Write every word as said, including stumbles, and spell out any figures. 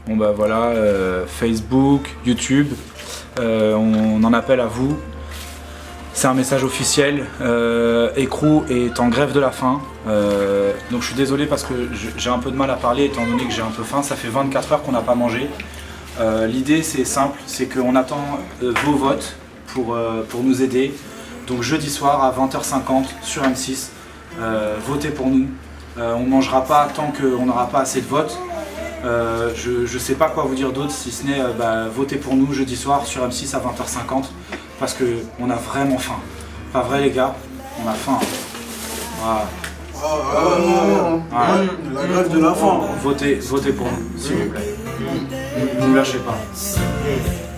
Bon bah voilà, euh, Facebook, YouTube, euh, on en appelle à vous. C'est un message officiel, euh, Écrou est en grève de la faim, euh, donc je suis désolé parce que j'ai un peu de mal à parler étant donné que j'ai un peu faim, ça fait vingt-quatre heures qu'on n'a pas mangé. Euh, L'idée c'est simple, c'est qu'on attend euh, vos votes pour, euh, pour nous aider. Donc jeudi soir à vingt heures cinquante sur M six, euh, votez pour nous. Euh, on ne mangera pas tant qu'on n'aura pas assez de votes. Euh, je ne sais pas quoi vous dire d'autre si ce n'est euh, bah, votez pour nous jeudi soir sur M six à vingt heures cinquante parce qu'on a vraiment faim. Pas vrai les gars? On a faim. Voilà. Ah, ah, ah, ah, la grève de la faim. Votez, votez pour nous, s'il vous plaît. Ne nous lâchez pas.